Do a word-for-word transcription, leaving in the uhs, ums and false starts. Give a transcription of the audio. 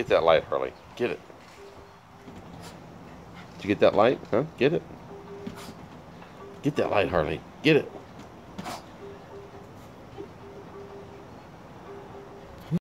Get that light, Harley. Get it. Did you get that light? Huh? Get it. Get that light, Harley. Get it.